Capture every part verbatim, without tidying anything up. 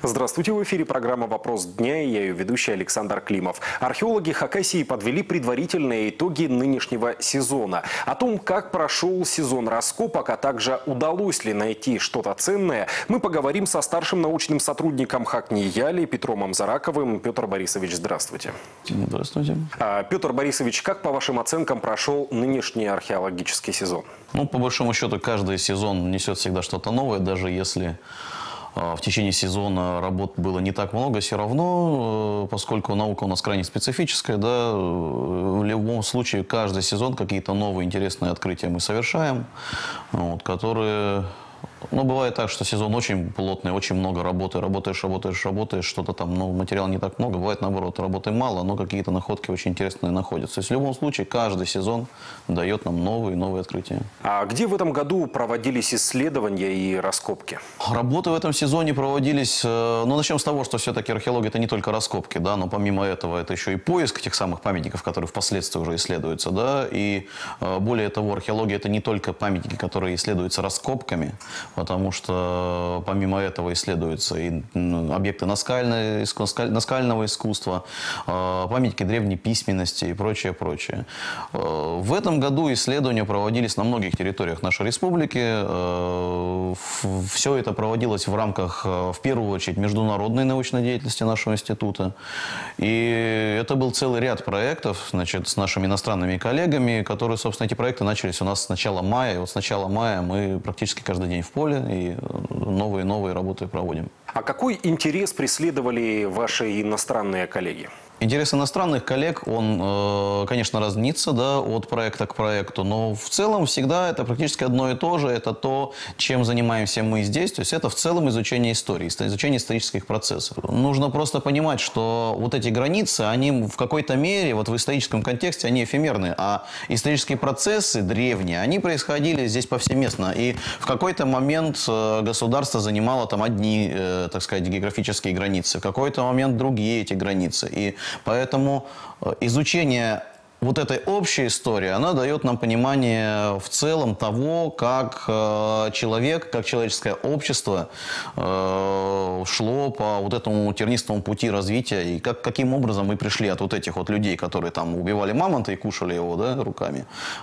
Здравствуйте, в эфире программа «Вопрос дня» и я ее ведущий Александр Климов. Археологи Хакасии подвели предварительные итоги нынешнего сезона. О том, как прошел сезон раскопок, а также удалось ли найти что-то ценное, мы поговорим со старшим научным сотрудником Хакнияли Петром Амзараковым. Петр Борисович, здравствуйте. Здравствуйте. А, Петр Борисович, как по вашим оценкам прошел нынешний археологический сезон? Ну, по большому счету, каждый сезон несет всегда что-то новое, даже если в течение сезона работ было не так много, все равно, поскольку наука у нас крайне специфическая, да, в любом случае каждый сезон какие-то новые интересные открытия мы совершаем, вот, которые... Ну, бывает так, что сезон очень плотный, очень много работы, работаешь, работаешь, работаешь, что-то там, ну, материала не так много. Бывает наоборот, работы мало, но какие-то находки очень интересные находятся. То есть в любом случае каждый сезон дает нам новые и новые открытия. А где в этом году проводились исследования и раскопки? Работы в этом сезоне проводились, ну, начнем с того, что все-таки археология — это не только раскопки, да, но помимо этого это еще и поиск тех самых памятников, которые впоследствии уже исследуются, да, и более того, археология — это не только памятники, которые исследуются раскопками, потому что помимо этого исследуются и объекты наскального, наскального искусства, памятники древней письменности и прочее, прочее. В этом году исследования проводились на многих территориях нашей республики. Все это проводилось в рамках, в первую очередь, международной научной деятельности нашего института. И это был целый ряд проектов, значит, с нашими иностранными коллегами, которые, собственно, эти проекты начались у нас с начала мая. И вот с начала мая мы практически каждый день в поле и новые-новые работы проводим. А какой интерес преследовали ваши иностранные коллеги? Интерес иностранных коллег, он, конечно, разнится, да, от проекта к проекту, но в целом всегда это практически одно и то же. Это то, чем занимаемся мы здесь. То есть это в целом изучение истории, изучение исторических процессов. Нужно просто понимать, что вот эти границы, они в какой-то мере, вот в историческом контексте, они эфемерны, а исторические процессы древние, они происходили здесь повсеместно. И в какой-то момент государство занимало там одни, так сказать, географические границы, в какой-то момент другие эти границы. И поэтому изучение вот этой общей истории, она дает нам понимание в целом того, как человек, как человеческое общество шло по вот этому тернистому пути развития, и как, каким образом мы пришли от вот этих вот людей, которые там убивали мамонта и кушали его, да, руками,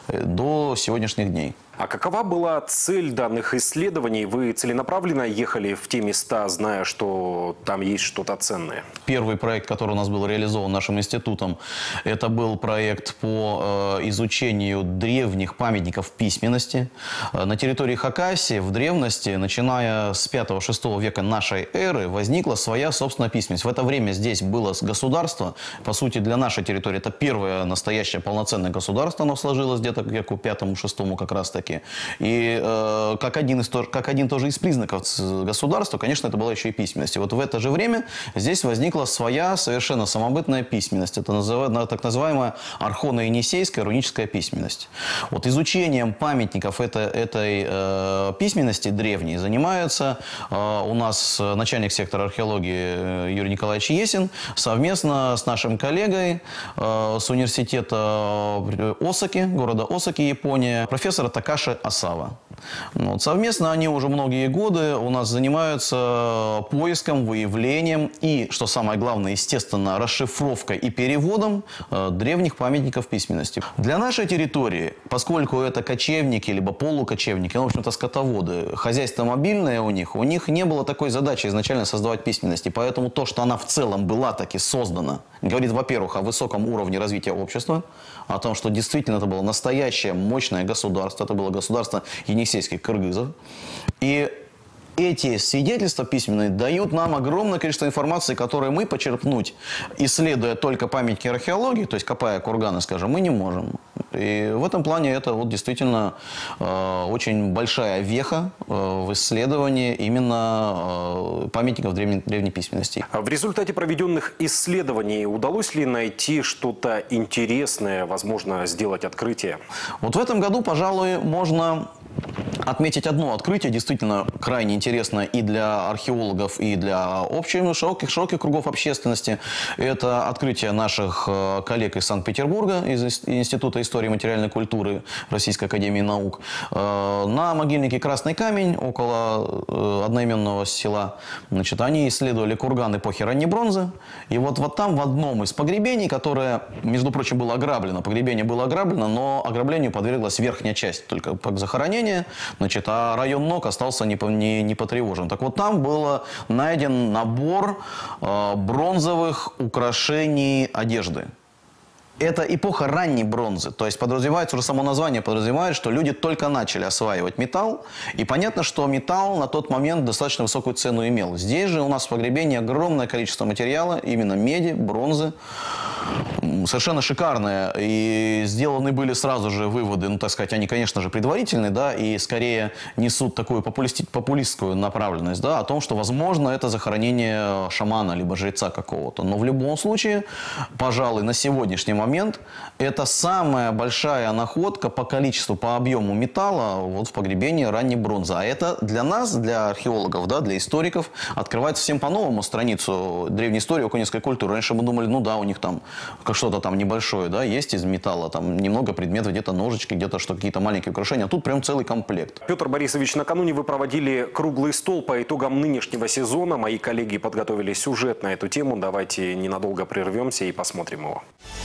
до сегодняшних дней. А какова была цель данных исследований? Вы целенаправленно ехали в те места, зная, что там есть что-то ценное? Первый проект, который у нас был реализован нашим институтом, это был проект по э, изучению древних памятников письменности. На территории Хакасии в древности, начиная с пятого-шестого века нашей эры, возникла своя собственная письменность. В это время здесь было государство. По сути, для нашей территории это первое настоящее полноценное государство. Оно сложилось где-то к веку пятому-шестому как раз-таки. И э, как, один из, как один тоже из признаков государства, конечно, это была еще и письменность. И вот в это же время здесь возникла своя совершенно самобытная письменность. Это называется, так называемая архоно-енисейская руническая письменность. Вот изучением памятников это, этой э, письменности древней занимается э, у нас начальник сектора археологии Юрий Николаевич Есин совместно с нашим коллегой э, с университета Осаки, города Осаки, Япония, профессора Такаши Асава. Вот. Совместно они уже многие годы у нас занимаются поиском, выявлением и, что самое главное, естественно, расшифровкой и переводом э, древних памятников письменности. Для нашей территории, поскольку это кочевники, либо полукочевники, ну, в общем-то, скотоводы, хозяйство мобильное у них, у них не было такой задачи изначально создавать письменность. И поэтому то, что она в целом была таки создана, говорит, во-первых, о высоком уровне развития общества, о том, что действительно это было настоящее мощное государство, это было государство енисейских кыргызов. И эти свидетельства письменные дают нам огромное количество информации, которую мы почерпнуть, исследуя только памятники археологии, то есть копая курганы, скажем, мы не можем. И в этом плане это вот действительно э, очень большая веха э, в исследовании именно э, памятников древней, древней письменности. В результате проведенных исследований удалось ли найти что-то интересное, возможно, сделать открытие? Вот в этом году, пожалуй, можно отметить одно открытие, действительно крайне интересное и для археологов, и для общих, широких, широких кругов общественности. Это открытие наших коллег из Санкт-Петербурга, из Института истории и материальной культуры Российской академии наук. На могильнике Красный Камень, около одноименного села, значит, они исследовали курган эпохи ранней бронзы. И вот, вот там в одном из погребений, которое, между прочим, было ограблено, погребение было ограблено, но ограблению подверглась верхняя часть, только захоронение. Значит, а район ног остался не, не, не потревожен. Так вот, там был найден набор э, бронзовых украшений одежды. Это эпоха ранней бронзы, то есть подразумевается, уже само название подразумевает, что люди только начали осваивать металл, и понятно, что металл на тот момент достаточно высокую цену имел. Здесь же у нас в погребении огромное количество материала, именно меди, бронзы, совершенно шикарные, и сделаны были сразу же выводы, ну, так сказать, они, конечно же, предварительные, да, и скорее несут такую популистскую направленность, да, о том, что, возможно, это захоронение шамана, либо жреца какого-то. Но в любом случае, пожалуй, на сегодняшний момент это самая большая находка по количеству, по объему металла вот в погребении ранней бронзы. А это для нас, для археологов, да, для историков, открывает совсем по-новому страницу древней истории окуневской культуры. Раньше мы думали, ну да, у них там что-то там небольшое, да, есть из металла, там немного предметов, где-то ножички, где-то что какие-то маленькие украшения, а тут прям целый комплект. Петр Борисович, накануне вы проводили круглый стол по итогам нынешнего сезона. Мои коллеги подготовили сюжет на эту тему. Давайте ненадолго прервемся и посмотрим его.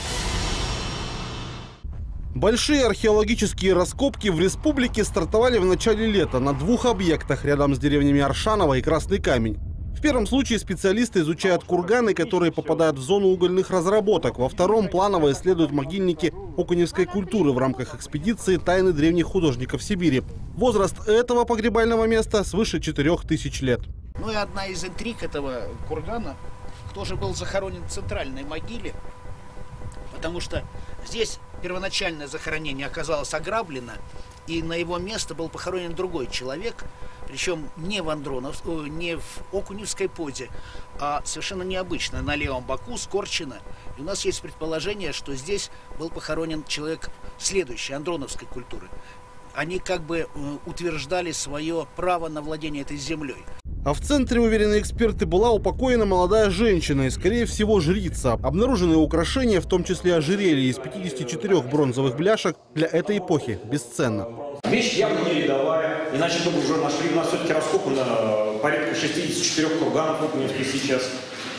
Большие археологические раскопки в республике стартовали в начале лета на двух объектах рядом с деревнями Аршаново и Красный Камень. В первом случае специалисты изучают курганы, которые попадают в зону угольных разработок. Во втором планово исследуют могильники окуневской культуры в рамках экспедиции «Тайны древних художников Сибири». Возраст этого погребального места свыше четырёх тысяч лет. Ну и одна из интриг этого кургана, кто же был захоронен в центральной могиле, потому что здесь первоначальное захоронение оказалось ограблено, и на его место был похоронен другой человек, причем не в Андронов, не в окуневской позе, а совершенно необычно, на левом боку, скорчено. И у нас есть предположение, что здесь был похоронен человек следующей, андроновской культуры. Они как бы утверждали свое право на владение этой землей. А в центре, уверены эксперты, была упокоена молодая женщина и, скорее всего, жрица. Обнаруженные украшения, в том числе ожерелье из пятидесяти четырёх бронзовых бляшек, для этой эпохи бесценно. Вещь явно не рядовая, иначе бы уже нашли. У нас все-таки раскопано порядка шестидесяти четырёх курганов в Окуневске сейчас.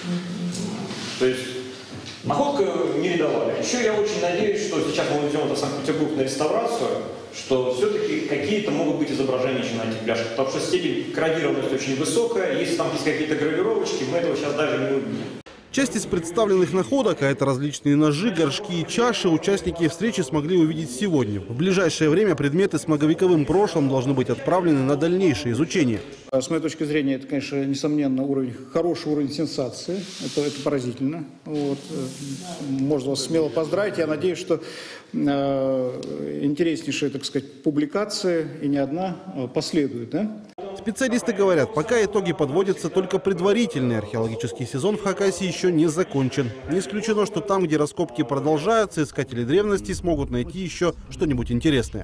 То есть находка не рядовая. Еще я очень надеюсь, что сейчас мы уйдем в Санкт-Петербург на реставрацию, что все-таки какие-то могут быть изображения еще на этих бляшках, потому что степень кодированности очень высокая. Если там есть какие-то гравировочки, мы этого сейчас даже не увидим. Часть из представленных находок, а это различные ножи, горшки и чаши, участники встречи смогли увидеть сегодня. В ближайшее время предметы с многовековым прошлым должны быть отправлены на дальнейшее изучение. С моей точки зрения, это, конечно, несомненно, уровень, хороший уровень сенсации. Это, это поразительно. Вот. Можно вас смело поздравить. Я надеюсь, что э, интереснейшие, так сказать, публикации, и не одна, последует. Да? Специалисты говорят, пока итоги подводятся только предварительный, археологический сезон в Хакасии еще не закончен. Не исключено, что там, где раскопки продолжаются, искатели древности смогут найти еще что-нибудь интересное.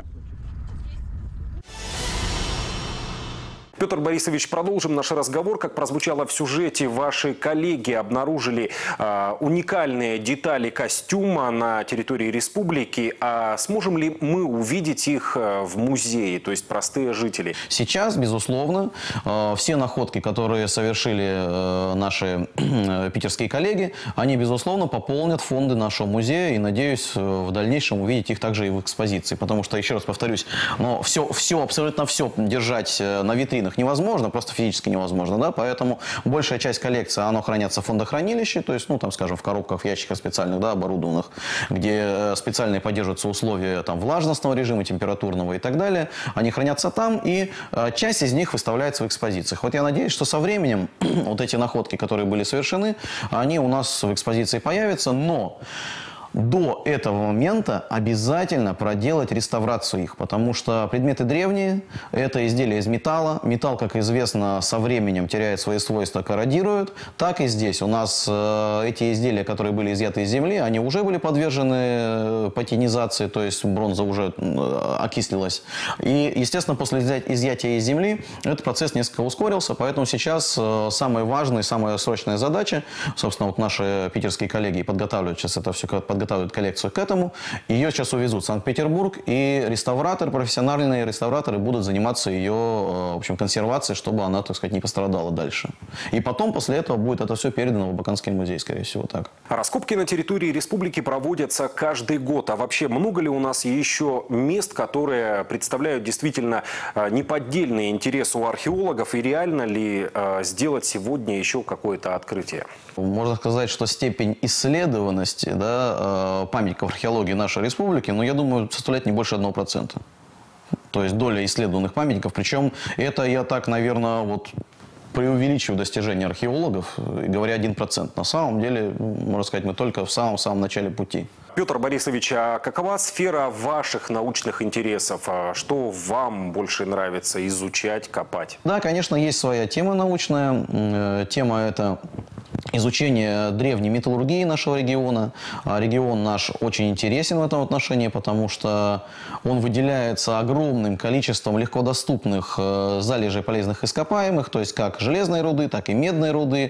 Петр Борисович, продолжим наш разговор. Как прозвучало в сюжете, ваши коллеги обнаружили э, уникальные детали костюма на территории республики. А сможем ли мы увидеть их в музее, то есть простые жители? Сейчас, безусловно, э, все находки, которые совершили э, наши э, питерские коллеги, они, безусловно, пополнят фонды нашего музея. И, надеюсь, в дальнейшем увидеть их также и в экспозиции. Потому что, еще раз повторюсь, но все, все, абсолютно все держать на витрине невозможно, просто физически невозможно, да, поэтому большая часть коллекции, оно хранится в фондохранилище, то есть, ну, там, скажем, в коробках, в ящиках специальных, да, оборудованных, где специально поддерживаются условия, там, влажностного режима, температурного и так далее, они хранятся там, и э, часть из них выставляется в экспозициях. Вот я надеюсь, что со временем вот эти находки, которые были совершены, они у нас в экспозиции появятся, но до этого момента обязательно проделать реставрацию их, потому что предметы древние, это изделия из металла. Металл, как известно, со временем теряет свои свойства, корродирует. Так и здесь. У нас э, эти изделия, которые были изъяты из земли, они уже были подвержены патинизации, то есть бронза уже э, окислилась. И, естественно, после изъятия из земли этот процесс несколько ускорился, поэтому сейчас э, самая важная, самая срочная задача, собственно, вот наши питерские коллеги подготавливают сейчас это все, подготавливают коллекцию к этому. Ее сейчас увезут в Санкт-Петербург, и реставраторы, профессиональные реставраторы будут заниматься ее, в общем, консервацией, чтобы она, так сказать, не пострадала дальше. И потом, после этого, будет это все передано в Абаканский музей, скорее всего, так. Раскопки на территории республики проводятся каждый год. А вообще, много ли у нас еще мест, которые представляют действительно неподдельный интерес у археологов? И реально ли сделать сегодня еще какое-то открытие? Можно сказать, что степень исследованности, да, памятников археологии нашей республики, ну, я думаю, составляет не больше одного процента. То есть доля исследованных памятников. Причем это я так, наверное, вот преувеличиваю достижения археологов, говоря один процент. На самом деле, можно сказать, мы только в самом-самом начале пути. Петр Борисович, а какова сфера ваших научных интересов? Что вам больше нравится изучать, копать? Да, конечно, есть своя тема научная. Тема это изучение древней металлургии нашего региона. Регион наш очень интересен в этом отношении, потому что он выделяется огромным количеством легкодоступных залежей полезных ископаемых, то есть как железной руды, так и медной руды,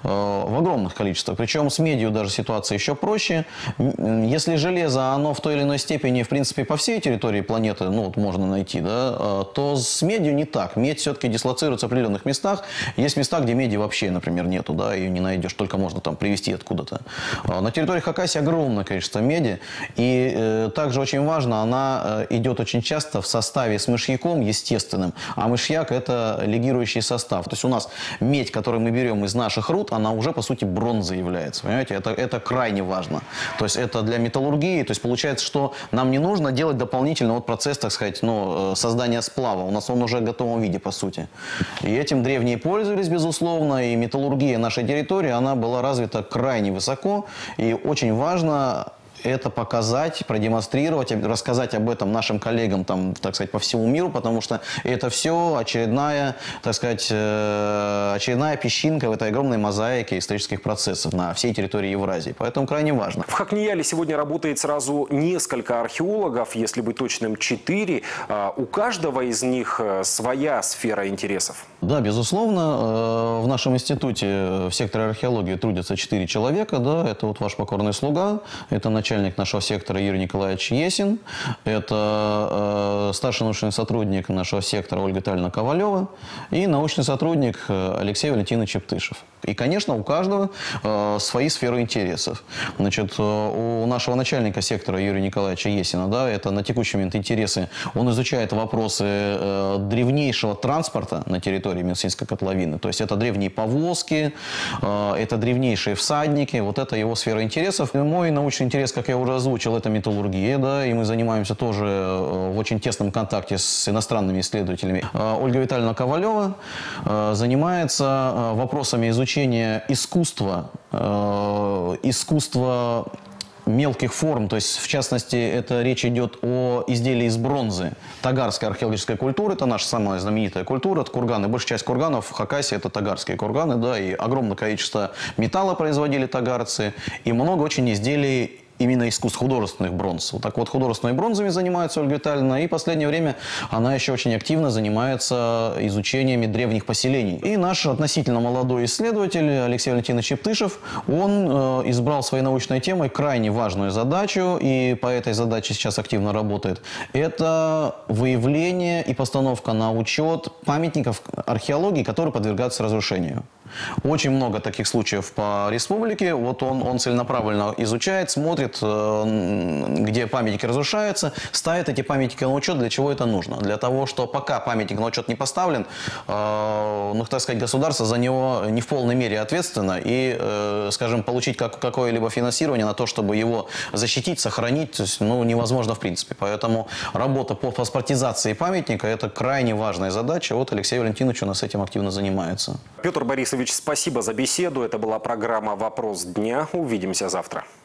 в огромных количествах. Причем с медью даже ситуация еще проще. Если железо, оно в той или иной степени, в принципе, по всей территории планеты, ну, вот можно найти, да, то с медью не так. Медь все-таки дислоцируется в определенных местах. Есть места, где меди вообще, например, нету, да, ее не найдешь, только можно там привезти откуда-то. На территории Хакасии огромное количество меди, и э, также очень важно, она э, идет очень часто в составе с мышьяком естественным, а мышьяк – это легирующий состав. То есть у нас медь, которую мы берем из наших руд, она уже, по сути, бронзой является, понимаете? Это, это крайне важно. То есть это для металлургии, то есть получается, что нам не нужно делать дополнительно вот процесс, так сказать, ну, создания сплава. У нас он уже в готовом виде, по сути. И этим древние пользовались, безусловно, и металлургия нашей территории, она была развита крайне высоко, и очень важно это показать, продемонстрировать, рассказать об этом нашим коллегам, там, так сказать, по всему миру, потому что это все очередная, так сказать, очередная песчинка в этой огромной мозаике исторических процессов на всей территории Евразии. Поэтому крайне важно. В Хакнияле сегодня работает сразу несколько археологов, если быть точным, четыре. У каждого из них своя сфера интересов. Да, безусловно. В нашем институте в секторе археологии трудятся четыре человека. Да, это вот ваш покорный слуга, это начальник нашего сектора Юрий Николаевич Есин, это э, старший научный сотрудник нашего сектора Ольга Витальевна Ковалева и научный сотрудник Алексей Валентинович Чептышев. И, конечно, у каждого э, свои сферы интересов. Значит, э, у нашего начальника сектора Юрия Николаевича Есина, да, это на текущий момент интересы, он изучает вопросы э, древнейшего транспорта на территории Минусинской котловины. То есть это древние повозки, э, это древнейшие всадники, вот это его сфера интересов. И мой научный интерес, как я уже озвучил, это металлургия, да, и мы занимаемся тоже э, в очень тесном контакте с иностранными исследователями. Э, Ольга Витальевна Ковалева э, занимается э, вопросами изучения искусства, э, искусства мелких форм, то есть, в частности, это речь идет о изделии из бронзы. Тагарская археологическая культура, это наша самая знаменитая культура, это курганы. Большая часть курганов в Хакасии это тагарские курганы, да, и огромное количество металла производили тагарцы, и много очень изделий именно искусств художественных бронз. Вот так вот художественными бронзами занимается Ольга Витальевна, и в последнее время она еще очень активно занимается изучениями древних поселений. И наш относительно молодой исследователь Алексей Валентинович Чептышев, он э, избрал своей научной темой крайне важную задачу, и по этой задаче сейчас активно работает. Это выявление и постановка на учет памятников археологии, которые подвергаются разрушению. Очень много таких случаев по республике. Вот он, он целенаправленно изучает, смотрит, где памятники разрушаются, ставит эти памятники на учет. Для чего это нужно? Для того, что пока памятник на учет не поставлен, э, ну, так сказать, государство за него не в полной мере ответственно. И, э, скажем, получить как, какое-либо финансирование на то, чтобы его защитить, сохранить, то есть, ну, невозможно в принципе. Поэтому работа по паспортизации памятника – это крайне важная задача. Вот Алексей Валентинович у нас этим активно занимается. Петр Борисович, спасибо за беседу. Это была программа «Вопрос дня». Увидимся завтра.